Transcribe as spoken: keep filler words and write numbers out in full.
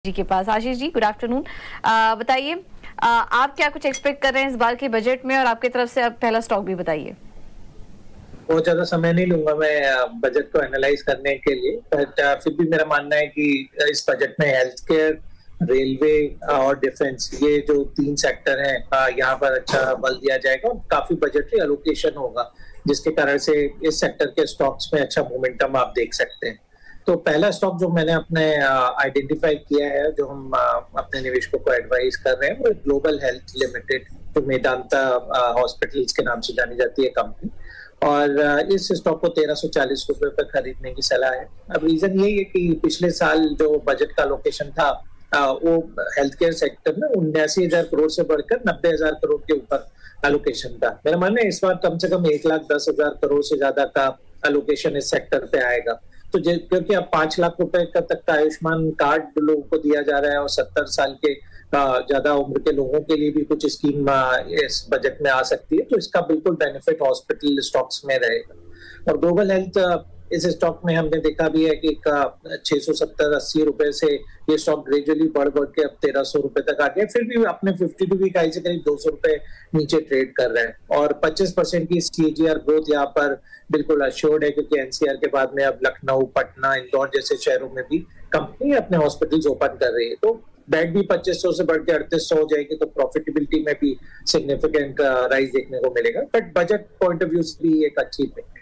जी के पास। Ashish ji, good afternoon. बताइए, आप क्या कुछ एक्सपेक्ट कर रहे हैं इस बार के बजट में, और आपकी तरफ से अब पहला स्टॉक भी बताइए। बहुत ज्यादा समय नहीं लूंगा मैं बजट को एनालाइज करने के लिए, बट फिर भी मेरा मानना है कि इस बजट में हेल्थ केयर, रेलवे और डिफेंस, ये जो तीन सेक्टर हैं, यहाँ पर अच्छा बल दिया जाएगा और काफी बजटरी एलोकेशन होगा, जिसके कारण से इस सेक्टर के स्टॉक्स में अच्छा मोमेंटम आप देख सकते हैं। तो पहला स्टॉक जो मैंने अपने आइडेंटिफाई किया है, जो हम अपने निवेशकों को एडवाइस कर रहे हैं, वो ग्लोबल हेल्थ लिमिटेड, जो मेदांता हॉस्पिटल्स के नाम से जानी जाती है कंपनी, और इस स्टॉक को तेरह सौ चालीस रुपए पर खरीदने की सलाह है। अब रीजन यही है कि पिछले साल जो बजट का लोकेशन था, वो हेल्थ केयर सेक्टर में उन्यासी हजार करोड़ से बढ़कर नब्बे हजार करोड़ के ऊपर एलोकेशन था। मेरा मानना है इस बार कम से कम एक लाख दस हजार करोड़ से ज्यादा का एलोकेशन इस सेक्टर पे आएगा। तो क्योंकि अब पांच लाख रुपए का तक का आयुष्मान कार्ड लोगों को दिया जा रहा है, और सत्तर साल के ज्यादा उम्र के लोगों के लिए भी कुछ स्कीम इस बजट में आ सकती है, तो इसका बिल्कुल बेनिफिट हॉस्पिटल स्टॉक्स में रहेगा। और ग्लोबल हेल्थ, इस स्टॉक में हमने देखा भी है कि छह सौ सत्तर अस्सी रुपए से ये स्टॉक ग्रेजुअली बढ़ बढ़ के अब तेरह सौ रुपए तक आ गया, फिर भी अपने फिफ्टी टू वीक हाई से करीब दो सौ रुपए नीचे ट्रेड कर रहे हैं, और पच्चीस परसेंट की सीएजीआर ग्रोथ यहाँ पर बिल्कुल अश्योर्ड है, क्योंकि एनसीआर के बाद में अब लखनऊ, पटना, इंदौर जैसे शहरों में भी कंपनी अपने हॉस्पिटल्स ओपन कर रही है। तो बेड भी पच्चीस सौ से बढ़ के अड़तीस सौ हो जाएगी, तो प्रॉफिटेबिलिटी में भी सिग्निफिकेंट राइज देखने को मिलेगा। But budget point of view से भी एक अच्छी पिक है।